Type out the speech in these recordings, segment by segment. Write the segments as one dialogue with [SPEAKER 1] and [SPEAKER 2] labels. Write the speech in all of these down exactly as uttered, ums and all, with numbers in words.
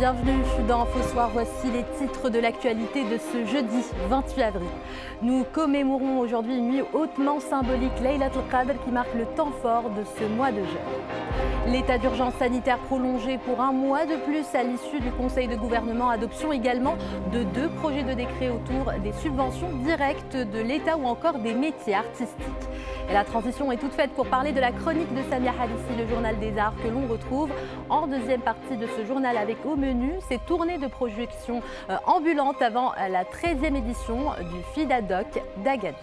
[SPEAKER 1] bienvenue dans Faux Soir. Voici les titres de l'actualité de ce jeudi vingt-huit avril. Nous commémorons aujourd'hui une nuit hautement symbolique, Laylat al-Qadr, qui marque le temps fort de ce mois de jeûne. L'état d'urgence sanitaire prolongé pour un mois de plus à l'issue du Conseil de gouvernement. Adoption également de deux projets de décret autour des subventions directes de l'État ou encore des métiers artistiques. Et la transition est toute faite pour parler de la chronique de Samia Halissi, le journal des arts, que l'on retrouve en deuxième partie de ce journal avec au menu ces tournées de projection euh, ambulantes avant la treizième édition du FIDADOC d'Agadir.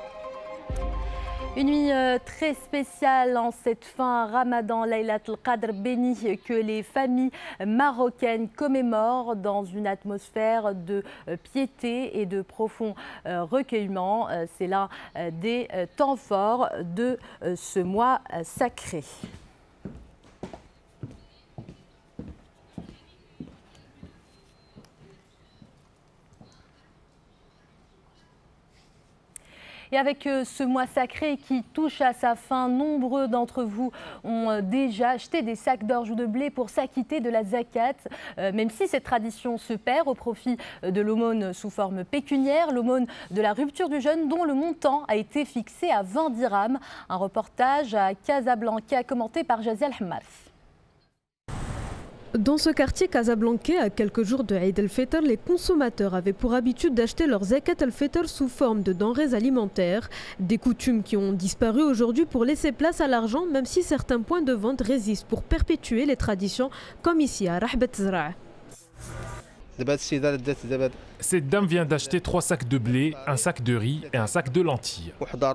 [SPEAKER 1] Une nuit euh, très spéciale en cette fin Ramadan, Laylat al-Qadr bénie que les familles marocaines commémorent dans une atmosphère de euh, piété et de profond euh, recueillement. Euh, C'est l'un euh, des euh, temps forts de euh, ce mois euh, sacré. Et avec ce mois sacré qui touche à sa fin, nombreux d'entre vous ont déjà acheté des sacs d'orge ou de blé pour s'acquitter de la zakat, même si cette tradition se perd au profit de l'aumône sous forme pécuniaire, l'aumône de la rupture du jeûne dont le montant a été fixé à vingt dirhams. Un reportage à Casablanca commenté par Jaziel Hamas.
[SPEAKER 2] Dans ce quartier casablancais, à quelques jours de Eid al-Fitr, les consommateurs avaient pour habitude d'acheter leur zakat al-Fitr sous forme de denrées alimentaires. Des coutumes qui ont disparu aujourd'hui pour laisser place à l'argent, même si certains points de vente résistent pour perpétuer les traditions, comme ici à Rahbat Zra'.
[SPEAKER 3] Cette dame vient d'acheter trois sacs de blé, un sac de riz et un sac de lentilles.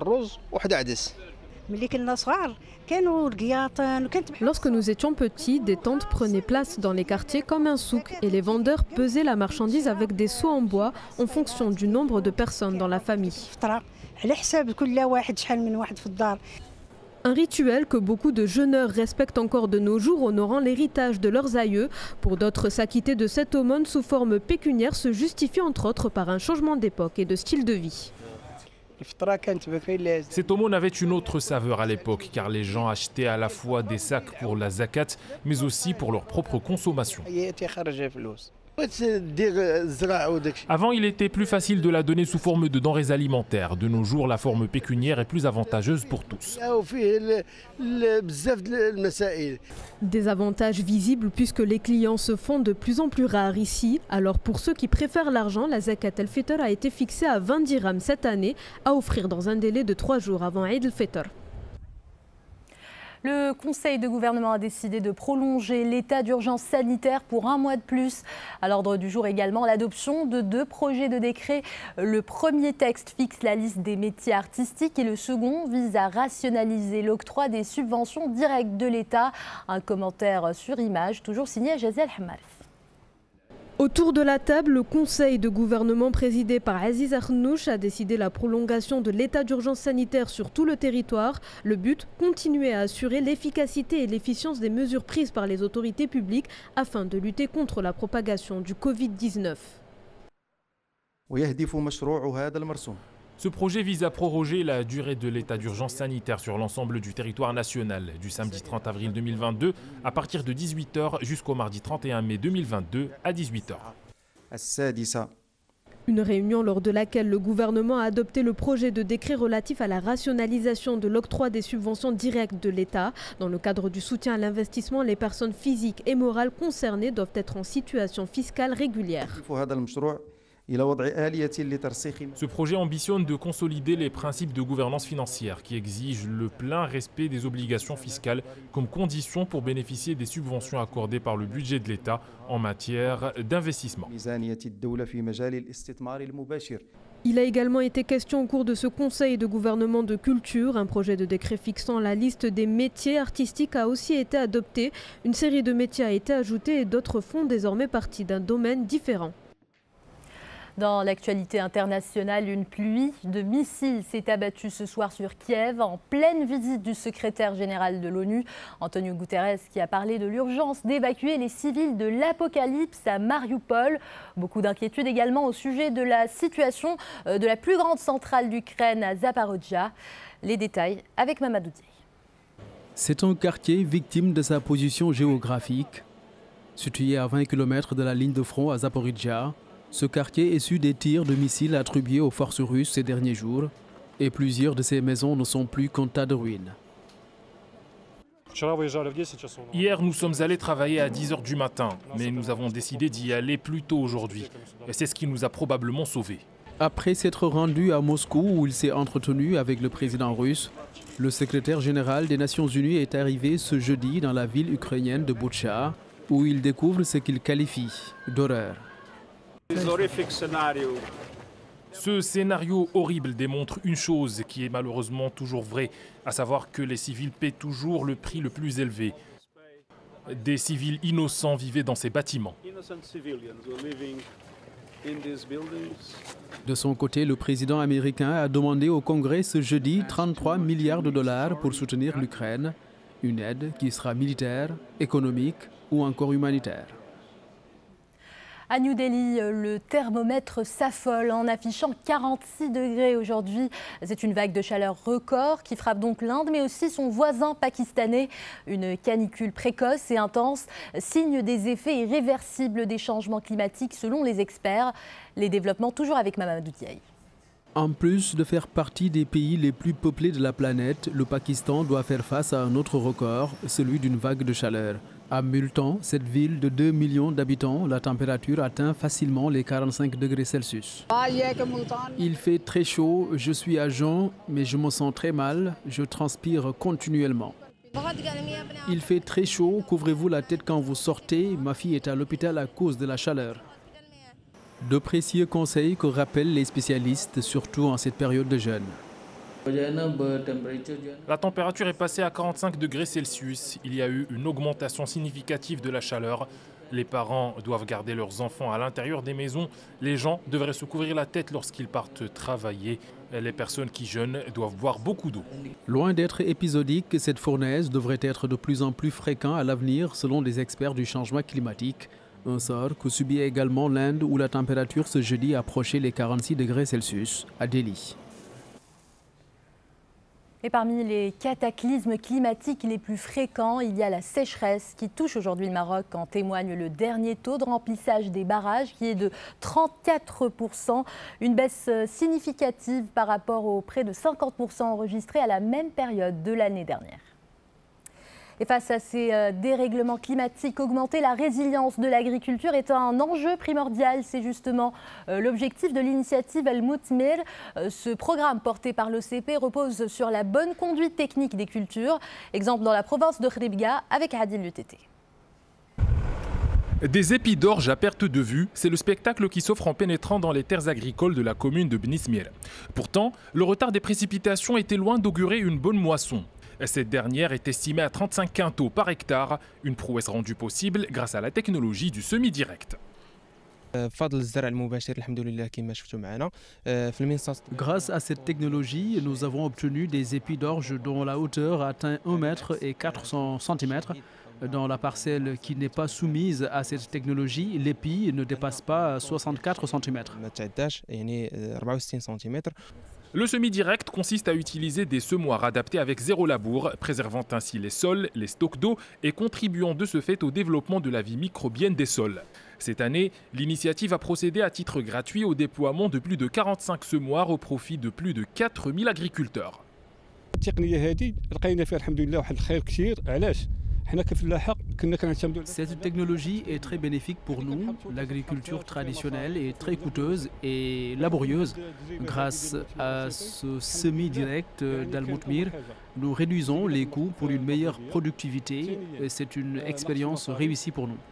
[SPEAKER 2] Lorsque nous étions petits, des tentes prenaient place dans les quartiers comme un souk et les vendeurs pesaient la marchandise avec des seaux en bois en fonction du nombre de personnes dans la famille. Un rituel que beaucoup de jeûneurs respectent encore de nos jours, honorant l'héritage de leurs aïeux. Pour d'autres, s'acquitter de cette aumône sous forme pécuniaire se justifie entre autres par un changement d'époque et de style de vie.
[SPEAKER 3] Cette aumône avait une autre saveur à l'époque, car les gens achetaient à la fois des sacs pour la zakat, mais aussi pour leur propre consommation. Avant, il était plus facile de la donner sous forme de denrées alimentaires. De nos jours, la forme pécuniaire est plus avantageuse pour tous.
[SPEAKER 2] Des avantages visibles puisque les clients se font de plus en plus rares ici. Alors pour ceux qui préfèrent l'argent, la zakat al-Fitr a été fixée à vingt dirhams cette année, à offrir dans un délai de trois jours avant Eid al-Fitr.
[SPEAKER 1] Le Conseil de gouvernement a décidé de prolonger l'état d'urgence sanitaire pour un mois de plus. À l'ordre du jour également, l'adoption de deux projets de décret. Le premier texte fixe la liste des métiers artistiques et le second vise à rationaliser l'octroi des subventions directes de l'État. Un commentaire sur image, toujours signé Jaziel Hamas.
[SPEAKER 2] Autour de la table, le Conseil de gouvernement présidé par Aziz Akhnouch a décidé la prolongation de l'état d'urgence sanitaire sur tout le territoire. Le but, continuer à assurer l'efficacité et l'efficience des mesures prises par les autorités publiques afin de lutter contre la propagation du Covid dix-neuf.
[SPEAKER 3] Ce projet vise à proroger la durée de l'état d'urgence sanitaire sur l'ensemble du territoire national du samedi trente avril deux mille vingt-deux à partir de dix-huit heures jusqu'au mardi trente et un mai deux mille vingt-deux à dix-huit heures.
[SPEAKER 2] Une réunion lors de laquelle le gouvernement a adopté le projet de décret relatif à la rationalisation de l'octroi des subventions directes de l'État. Dans le cadre du soutien à l'investissement, les personnes physiques et morales concernées doivent être en situation fiscale régulière.
[SPEAKER 3] Ce projet ambitionne de consolider les principes de gouvernance financière qui exigent le plein respect des obligations fiscales comme condition pour bénéficier des subventions accordées par le budget de l'État en matière d'investissement.
[SPEAKER 2] Il a également été question au cours de ce Conseil de gouvernement de culture. Un projet de décret fixant la liste des métiers artistiques a aussi été adopté. Une série de métiers a été ajoutée et d'autres font désormais partie d'un domaine différent.
[SPEAKER 1] Dans l'actualité internationale, une pluie de missiles s'est abattue ce soir sur Kiev en pleine visite du secrétaire général de l'ONU, Antonio Guterres, qui a parlé de l'urgence d'évacuer les civils de l'apocalypse à Mariupol. Beaucoup d'inquiétudes également au sujet de la situation de la plus grande centrale d'Ukraine à Zaporijia. Les détails avec Mamadou Dieye.
[SPEAKER 4] C'est un quartier victime de sa position géographique. Situé à vingt kilomètres de la ligne de front à Zaporizhzhia, ce quartier est issu des tirs de missiles attribués aux forces russes ces derniers jours et plusieurs de ces maisons ne sont plus qu'un tas de ruines.
[SPEAKER 3] Hier, nous sommes allés travailler à dix heures du matin, mais nous avons décidé d'y aller plus tôt aujourd'hui. Et c'est ce qui nous a probablement sauvés.
[SPEAKER 4] Après s'être rendu à Moscou où il s'est entretenu avec le président russe, le secrétaire général des Nations Unies est arrivé ce jeudi dans la ville ukrainienne de Boutcha, où il découvre ce qu'il qualifie d'horreur.
[SPEAKER 3] Ce scénario horrible démontre une chose qui est malheureusement toujours vraie, à savoir que les civils paient toujours le prix le plus élevé. Des civils innocents vivaient dans ces bâtiments.
[SPEAKER 4] De son côté, le président américain a demandé au Congrès ce jeudi trente-trois milliards de dollars pour soutenir l'Ukraine, une aide qui sera militaire, économique ou encore humanitaire.
[SPEAKER 1] À New Delhi, le thermomètre s'affole en affichant quarante-six degrés aujourd'hui. C'est une vague de chaleur record qui frappe donc l'Inde, mais aussi son voisin pakistanais. Une canicule précoce et intense, signe des effets irréversibles des changements climatiques selon les experts. Les développements toujours avec Mamadou Diaye.
[SPEAKER 4] En plus de faire partie des pays les plus peuplés de la planète, le Pakistan doit faire face à un autre record, celui d'une vague de chaleur. À Multan, cette ville de deux millions d'habitants, la température atteint facilement les quarante-cinq degrés Celsius. Il fait très chaud, je suis à jeun, mais je me sens très mal, je transpire continuellement. Il fait très chaud, couvrez-vous la tête quand vous sortez, ma fille est à l'hôpital à cause de la chaleur. De précieux conseils que rappellent les spécialistes, surtout en cette période de jeûne.
[SPEAKER 3] La température est passée à quarante-cinq degrés Celsius. Il y a eu une augmentation significative de la chaleur. Les parents doivent garder leurs enfants à l'intérieur des maisons. Les gens devraient se couvrir la tête lorsqu'ils partent travailler. Les personnes qui jeûnent doivent boire beaucoup d'eau.
[SPEAKER 4] Loin d'être épisodique, cette fournaise devrait être de plus en plus fréquente à l'avenir selon les experts du changement climatique. Un sort que subit également l'Inde où la température ce jeudi approchait les quarante-six degrés Celsius à Delhi.
[SPEAKER 1] Et parmi les cataclysmes climatiques les plus fréquents, il y a la sécheresse qui touche aujourd'hui le Maroc. En témoigne le dernier taux de remplissage des barrages qui est de trente-quatre pour cent, une baisse significative par rapport aux près de cinquante pour cent enregistrés à la même période de l'année dernière. Et face à ces dérèglements climatiques, augmenter la résilience de l'agriculture est un enjeu primordial. C'est justement l'objectif de l'initiative Al-Mutmir. Ce programme porté par l'O C P repose sur la bonne conduite technique des cultures. Exemple dans la province de Khribga avec Adil Lutété.
[SPEAKER 3] Des épis d'orge à perte de vue, c'est le spectacle qui s'offre en pénétrant dans les terres agricoles de la commune de Bnismir. Pourtant, le retard des précipitations était loin d'augurer une bonne moisson. Cette dernière est estimée à trente-cinq quintaux par hectare, une prouesse rendue possible grâce à la technologie du semi-direct.
[SPEAKER 4] Grâce à cette technologie, nous avons obtenu des épis d'orge dont la hauteur atteint un mètre et quatre cents centimètres. Dans la parcelle qui n'est pas soumise à cette technologie, l'épi ne dépasse pas soixante-quatre centimètres.
[SPEAKER 3] Le semi-direct consiste à utiliser des semoirs adaptés avec zéro labour, préservant ainsi les sols, les stocks d'eau et contribuant de ce fait au développement de la vie microbienne des sols. Cette année, l'initiative a procédé à titre gratuit au déploiement de plus de quarante-cinq semoirs au profit de plus de quatre mille agriculteurs.
[SPEAKER 4] Cette technologie est très bénéfique pour nous. L'agriculture traditionnelle est très coûteuse et laborieuse. Grâce à ce semi-direct d'Al-Mutmir, nous réduisons les coûts pour une meilleure productivité. C'est une expérience réussie pour nous.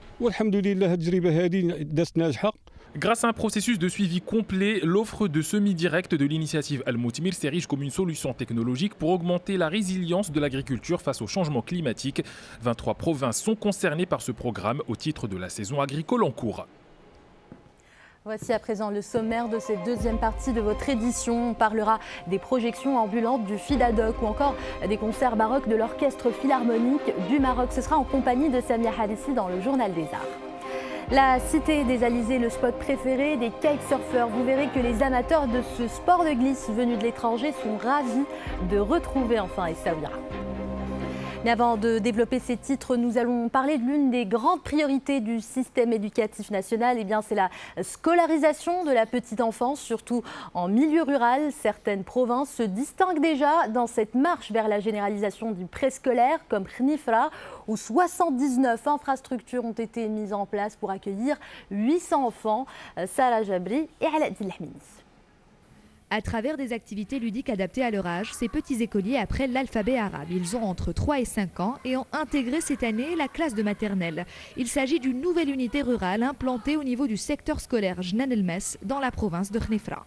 [SPEAKER 3] Grâce à un processus de suivi complet, l'offre de semi-direct de l'initiative Al-Mutmir s'érige comme une solution technologique pour augmenter la résilience de l'agriculture face au changement climatique. vingt-trois provinces sont concernées par ce programme au titre de la saison agricole en cours.
[SPEAKER 1] Voici à présent le sommaire de cette deuxième partie de votre édition. On parlera des projections ambulantes du Fidadoc ou encore des concerts baroques de l'Orchestre Philharmonique du Maroc. Ce sera en compagnie de Samia Harissi dans le Journal des Arts. La Cité des Alizés, le spot préféré des kitesurfers. Vous verrez que les amateurs de ce sport de glisse venus de l'étranger sont ravis de retrouver enfin Essaouira. Mais avant de développer ces titres, nous allons parler de l'une des grandes priorités du système éducatif national. Eh bien, c'est la scolarisation de la petite enfance, surtout en milieu rural. Certaines provinces se distinguent déjà dans cette marche vers la généralisation du préscolaire, comme Khnifra, où soixante-dix-neuf infrastructures ont été mises en place pour accueillir huit cents enfants. Sarah Jabri et Aladdin Lahmini.
[SPEAKER 5] À travers des activités ludiques adaptées à leur âge, ces petits écoliers apprennent l'alphabet arabe. Ils ont entre trois et cinq ans et ont intégré cette année la classe de maternelle. Il s'agit d'une nouvelle unité rurale implantée au niveau du secteur scolaire Jnan El Mess dans la province de Khnifra.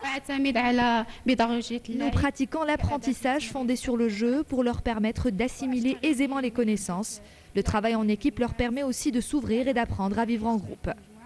[SPEAKER 5] Nous pratiquons l'apprentissage fondé sur le jeu pour leur permettre d'assimiler aisément les connaissances. Le travail en équipe leur permet aussi de s'ouvrir et d'apprendre à vivre en groupe.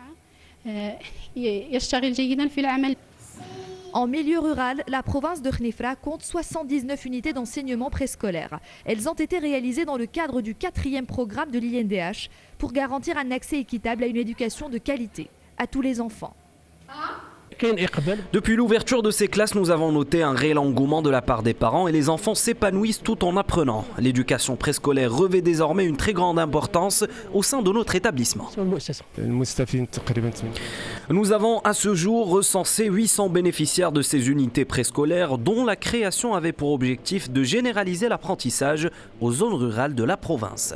[SPEAKER 5] En milieu rural, la province de Khnifra compte soixante-dix-neuf unités d'enseignement préscolaire. Elles ont été réalisées dans le cadre du quatrième programme de l'I N D H pour garantir un accès équitable à une éducation de qualité à tous les enfants.
[SPEAKER 6] Depuis l'ouverture de ces classes, nous avons noté un réel engouement de la part des parents et les enfants s'épanouissent tout en apprenant. L'éducation préscolaire revêt désormais une très grande importance au sein de notre établissement. Nous avons à ce jour recensé huit cents bénéficiaires de ces unités préscolaires dont la création avait pour objectif de généraliser l'apprentissage aux zones rurales de la province.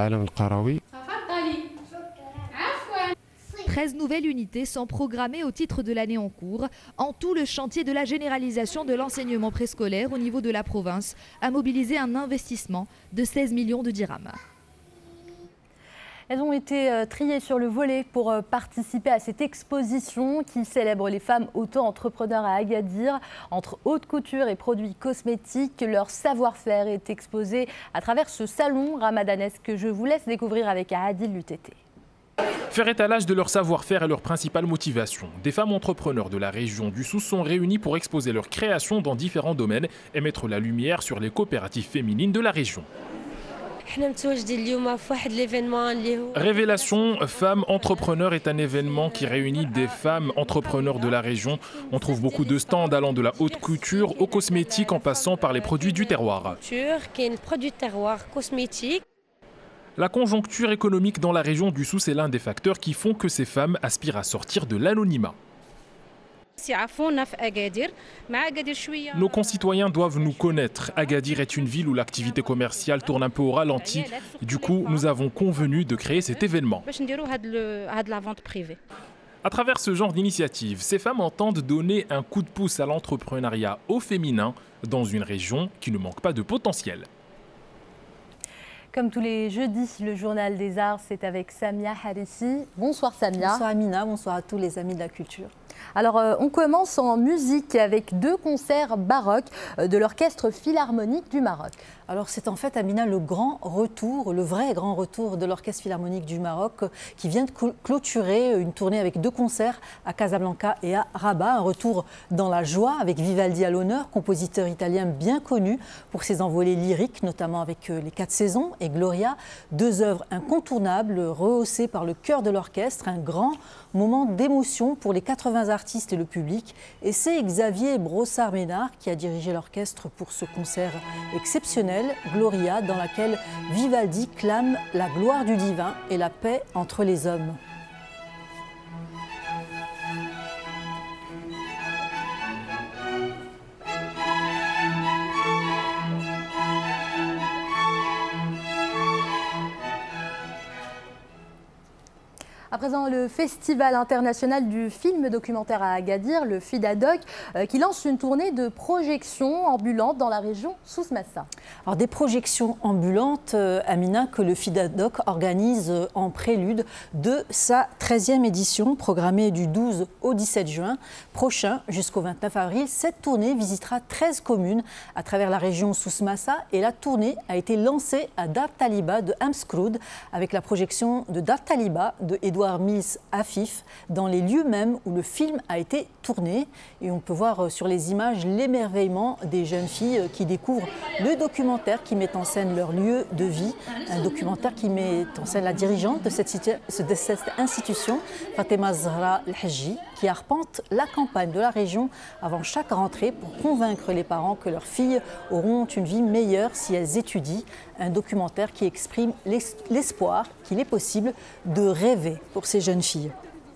[SPEAKER 5] treize nouvelles unités sont programmées au titre de l'année en cours. En tout, le chantier de la généralisation de l'enseignement préscolaire au niveau de la province a mobilisé un investissement de seize millions de dirhams.
[SPEAKER 1] Elles ont été triées sur le volet pour participer à cette exposition qui célèbre les femmes auto-entrepreneurs à Agadir. Entre haute couture et produits cosmétiques, leur savoir-faire est exposé à travers ce salon ramadanesque que je vous laisse découvrir avec Adil l'U T T.
[SPEAKER 3] Faire étalage de leur savoir-faire est leur principale motivation. Des femmes entrepreneurs de la région du Souss sont réunies pour exposer leurs créations dans différents domaines et mettre la lumière sur les coopératives féminines de la région. Révélation Femmes Entrepreneurs est un événement qui réunit des femmes entrepreneurs de la région. On trouve beaucoup de stands allant de la haute couture aux cosmétiques en passant par les produits du terroir. La conjoncture économique dans la région du Souss est l'un des facteurs qui font que ces femmes aspirent à sortir de l'anonymat. Nos concitoyens doivent nous connaître. Agadir est une ville où l'activité commerciale tourne un peu au ralenti. Du coup, nous avons convenu de créer cet événement. À travers ce genre d'initiative, ces femmes entendent donner un coup de pouce à l'entrepreneuriat au féminin dans une région qui ne manque pas de potentiel.
[SPEAKER 1] Comme tous les jeudis, le journal des arts, c'est avec Samia Harissi. Bonsoir Samia.
[SPEAKER 7] Bonsoir Amina, bonsoir à tous les amis de la culture.
[SPEAKER 1] Alors euh, on commence en musique avec deux concerts baroques de l'Orchestre Philharmonique du Maroc.
[SPEAKER 7] Alors c'est en fait, Amina, le grand retour, le vrai grand retour de l'Orchestre Philharmonique du Maroc qui vient de clôturer une tournée avec deux concerts à Casablanca et à Rabat. Un retour dans la joie avec Vivaldi à l'honneur, compositeur italien bien connu pour ses envolées lyriques, notamment avec Les Quatre Saisons et Gloria. Deux œuvres incontournables rehaussées par le chœur de l'orchestre, un grand moment d'émotion pour les quatre-vingts artistes et le public. Et c'est Xavier Brossard-Ménard qui a dirigé l'orchestre pour ce concert exceptionnel, Gloria, dans laquelle Vivaldi clame la gloire du divin et la paix entre les hommes.
[SPEAKER 1] À présent, le Festival international du film documentaire à Agadir, le FIDADOC, euh, qui lance une tournée de projections ambulantes dans la région Souss-Massa.
[SPEAKER 7] Alors des projections ambulantes, euh, Amina, que le FIDADOC organise euh, en prélude de sa treizième édition, programmée du douze au dix-sept juin prochain jusqu'au vingt-neuf avril. Cette tournée visitera treize communes à travers la région Souss-Massa et la tournée a été lancée à Dar Taliba de Amskroud avec la projection de Dar Taliba de Edouard Mills Afif dans les lieux mêmes où le film a été tourné. Et on peut voir sur les images l'émerveillement des jeunes filles qui découvrent le documentaire qui met en scène leur lieu de vie. Un documentaire qui met en scène la dirigeante de cette, de cette institution, Fatema Zahra El Hadji, qui arpente la campagne de la région avant chaque rentrée pour convaincre les parents que leurs filles auront une vie meilleure si elles étudient. Un documentaire qui exprime l'espoir qu'il est possible de rêver pour ces jeunes filles.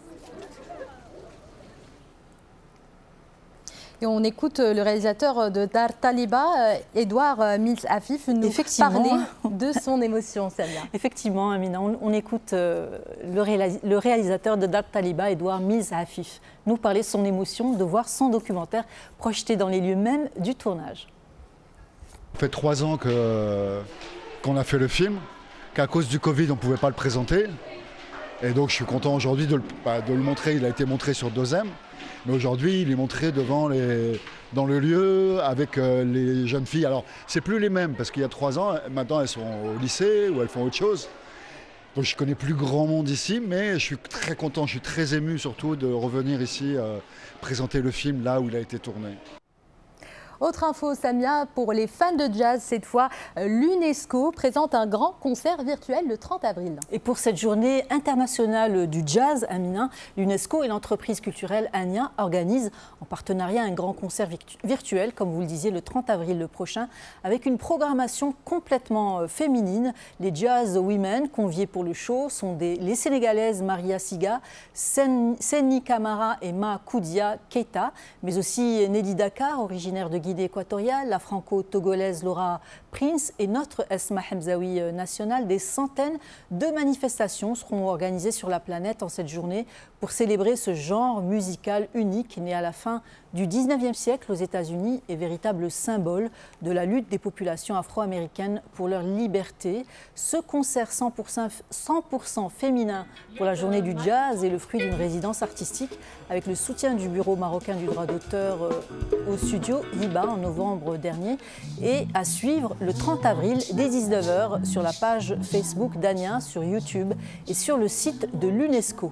[SPEAKER 1] Et on écoute le réalisateur de Dar Taliba, Edouard Mills Afif, nous parler de son émotion, Samia.
[SPEAKER 7] Effectivement, Amina, on, on écoute euh, le, réalis le réalisateur de Dar Taliba, Edouard Mills Afif, nous parler de son émotion de voir son documentaire projeté dans les lieux mêmes du tournage.
[SPEAKER 8] Ça fait trois ans que, qu'on a fait le film, qu'à cause du Covid, on ne pouvait pas le présenter. Et donc je suis content aujourd'hui de, bah, de le montrer. Il a été montré sur Dozem. Mais aujourd'hui, il est montré devant les, dans le lieu avec euh, les jeunes filles. Alors, c'est plus les mêmes parce qu'il y a trois ans, maintenant elles sont au lycée ou elles font autre chose. Donc, je connais plus grand monde ici, mais je suis très content, je suis très ému surtout de revenir ici euh, présenter le film là où il a été tourné.
[SPEAKER 1] Autre info, Samia, pour les fans de jazz, cette fois, l'UNESCO présente un grand concert virtuel le trente avril.
[SPEAKER 7] Et pour cette journée internationale du jazz, Amina, l'UNESCO et l'entreprise culturelle Ania organisent en partenariat un grand concert virtuel, comme vous le disiez, le trente avril le prochain, avec une programmation complètement féminine. Les Jazz Women conviées pour le show sont des, les Sénégalaises Maria Siga, Sen, Senni Camara et Ma Koudia Keita, mais aussi Nelly Dakar, originaire de Guinée équatoriale, la franco-togolaise Laura Prince et notre Esma Hamzaoui nationale. Des centaines de manifestations seront organisées sur la planète en cette journée pour célébrer ce genre musical unique né à la fin du dix-neuvième siècle aux États-Unis et véritable symbole de la lutte des populations afro-américaines pour leur liberté. Ce concert cent pour cent féminin pour la journée du jazz est le fruit d'une résidence artistique avec le soutien du Bureau marocain du droit d'auteur au studio Hiba en novembre dernier et à suivre le trente avril dès dix-neuf heures sur la page Facebook d'Ania, sur YouTube et sur le site de l'UNESCO.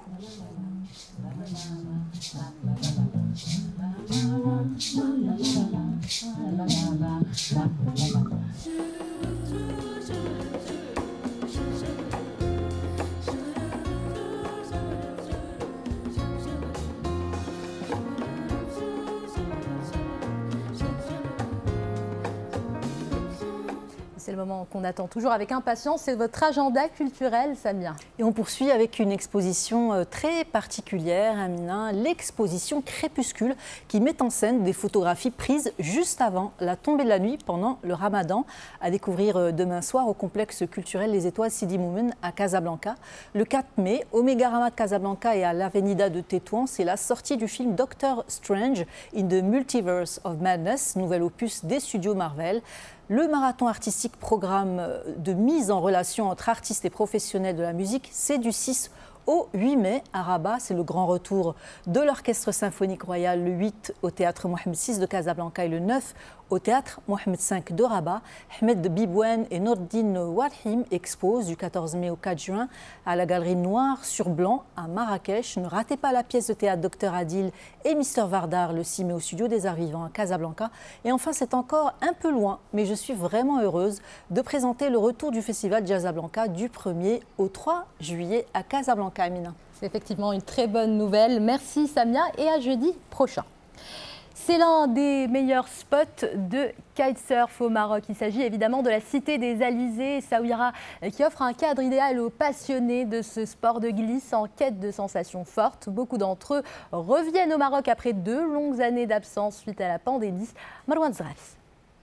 [SPEAKER 1] C'est le moment qu'on attend toujours avec impatience, c'est votre agenda culturel, Samia.
[SPEAKER 7] Et on poursuit avec une exposition très particulière, Amina, l'exposition Crépuscule, qui met en scène des photographies prises juste avant la tombée de la nuit pendant le Ramadan, à découvrir demain soir au complexe culturel Les Étoiles Sidi Moumen à Casablanca. Le quatre mai, au Mégarama de Casablanca et à l'Avenida de Tétouan, c'est la sortie du film Doctor Strange in the Multiverse of Madness, nouvel opus des studios Marvel. Le marathon artistique programme de mise en relation entre artistes et professionnels de la musique, c'est du six au huit mai à Rabat. C'est le grand retour de l'Orchestre symphonique royal, le huit au Théâtre Mohamed six de Casablanca et le neuf au Théâtre Mohamed cinq de Rabat. Ahmed Bibouane et Nordine Warhim exposent du quatorze mai au quatre juin à la Galerie Noir sur Blanc à Marrakech. Ne ratez pas la pièce de théâtre Docteur Adil et Mister Vardar le six mai au Studio des Arts Vivants à Casablanca. Et enfin, c'est encore un peu loin, mais je suis vraiment heureuse de présenter le retour du Festival Jazzablanca du premier au trois juillet à Casablanca, Amina.
[SPEAKER 1] C'est effectivement une très bonne nouvelle. Merci Samia et à jeudi prochain. C'est l'un des meilleurs spots de kitesurf au Maroc. Il s'agit évidemment de la cité des Alizés, Essaouira, qui offre un cadre idéal aux passionnés de ce sport de glisse en quête de sensations fortes. Beaucoup d'entre eux reviennent au Maroc après deux longues années d'absence suite à la pandémie. Marwan Zrafi.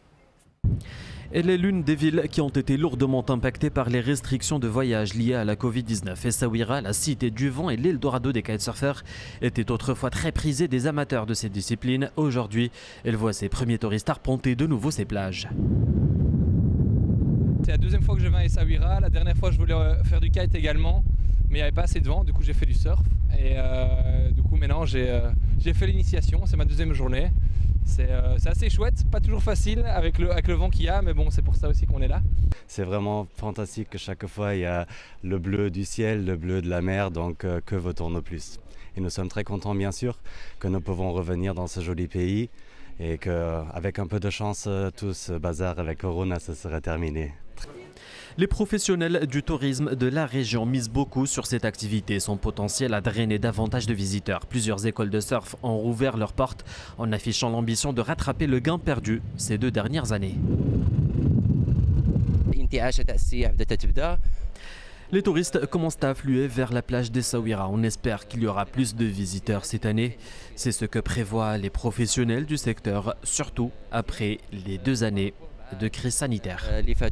[SPEAKER 6] Elle est l'une des villes qui ont été lourdement impactées par les restrictions de voyage liées à la Covid dix-neuf. Essaouira, la cité du vent et l'Eldorado des kitesurfers, était autrefois très prisée des amateurs de ces disciplines. Aujourd'hui, elle voit ses premiers touristes arpenter de nouveau ses plages.
[SPEAKER 9] C'est la deuxième fois que je viens à Essaouira. La dernière fois, je voulais faire du kite également, mais il n'y avait pas assez de vent. Du coup, j'ai fait du surf. Et euh, du coup, maintenant, j'ai euh, fait l'initiation. C'est ma deuxième journée. C'est euh, assez chouette, pas toujours facile avec le, avec le vent qu'il y a, mais bon, c'est pour ça aussi qu'on est là.
[SPEAKER 10] C'est vraiment fantastique que chaque fois il y a le bleu du ciel, le bleu de la mer, donc euh, que veut-on de plus? Et nous sommes très contents bien sûr que nous pouvons revenir dans ce joli pays et qu'avec un peu de chance, tout ce bazar avec Corona, ça serait terminé.
[SPEAKER 6] Les professionnels du tourisme de la région misent beaucoup sur cette activité. Son potentiel à drainer davantage de visiteurs. Plusieurs écoles de surf ont rouvert leurs portes en affichant l'ambition de rattraper le gain perdu ces deux dernières années. Les touristes commencent à affluer vers la plage d'Essaouira. On espère qu'il y aura plus de visiteurs cette année. C'est ce que prévoient les professionnels du secteur, surtout après les deux années de crise sanitaire.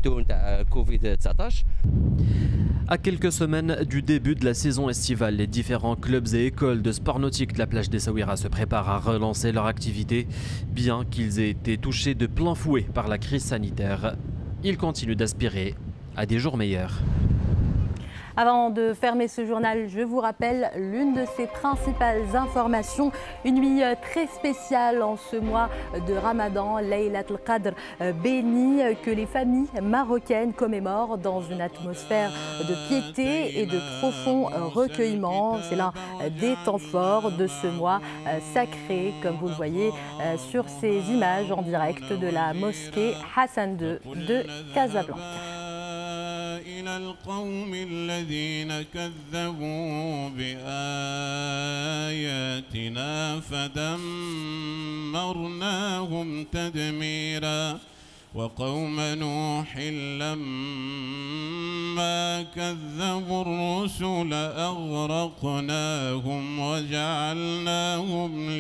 [SPEAKER 6] À quelques semaines du début de la saison estivale, les différents clubs et écoles de sport nautique de la plage d'Essaouira se préparent à relancer leur activité, bien qu'ils aient été touchés de plein fouet par la crise sanitaire. Ils continuent d'aspirer à des jours meilleurs.
[SPEAKER 1] Avant de fermer ce journal, je vous rappelle l'une de ses principales informations. Une nuit très spéciale en ce mois de Ramadan, Laylat al-Qadr béni, que les familles marocaines commémorent dans une atmosphère de piété et de profond recueillement. C'est l'un des temps forts de ce mois sacré, comme vous le voyez sur ces images en direct de la mosquée Hassan deux de Casablanca.
[SPEAKER 11] إلى القوم الذين كذبوا بآياتنا فدمرناهم تدميرا وقوم نوح لما كذبوا الرسل أغرقناهم وجعلناهم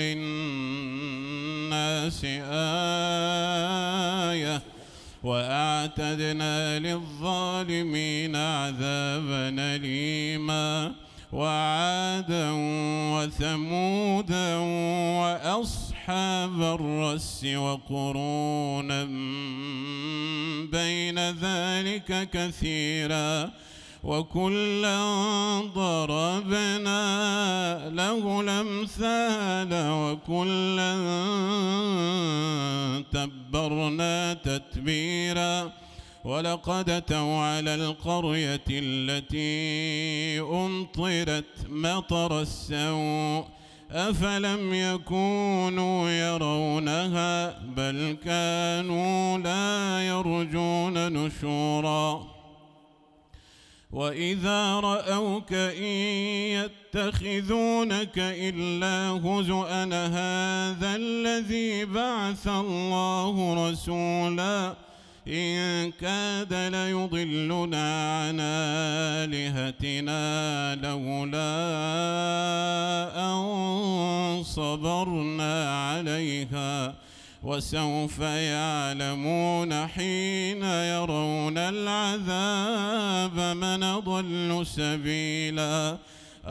[SPEAKER 11] للناس آية وأعتدنا للظالمين عذابا أليما وعادا وثمودا وأصحاب الرس وقرونا بين ذلك كثيرا وكلا ضربنا له الأمثال وكلا تبرنا تتبيرا ولقد أتوا على القرية التي أمطرت مطر السوء أفلم يكونوا يرونها بل كانوا لا يرجون نشورا وإذا رأوك إن يتخذونك إلا هزؤا هذا الذي بعث الله رسولا إن كاد ليضلنا عن آلهتنا لولا أن صبرنا عليها وسوف يعلمون حين يرون العذاب من أضل سبيلا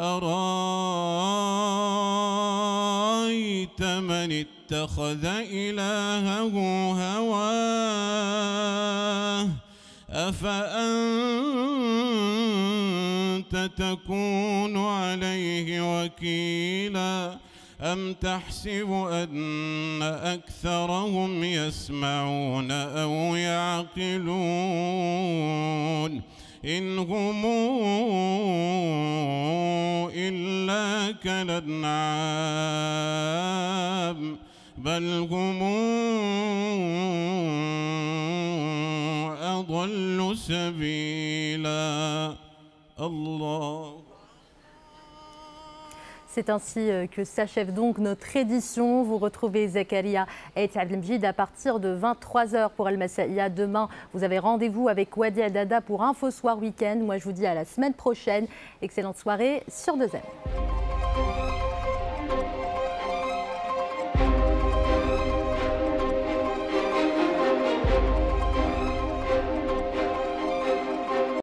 [SPEAKER 11] أرأيت من اتخذ إلهه هواه أفأنت تكون عليه وكيلا أم تحسب أن أكثرهم يسمعون أو يعقلون إن هم إلا كالأنعام بل هم أضل سبيلا الله.
[SPEAKER 1] C'est ainsi que s'achève donc notre édition. Vous retrouvez Zakaria et Abdel Mjid à partir de vingt-trois heures pour Al Masaïa. Demain, vous avez rendez-vous avec Wadi Adada pour Info Soir Week-end. Moi, je vous dis à la semaine prochaine. Excellente soirée sur deux M.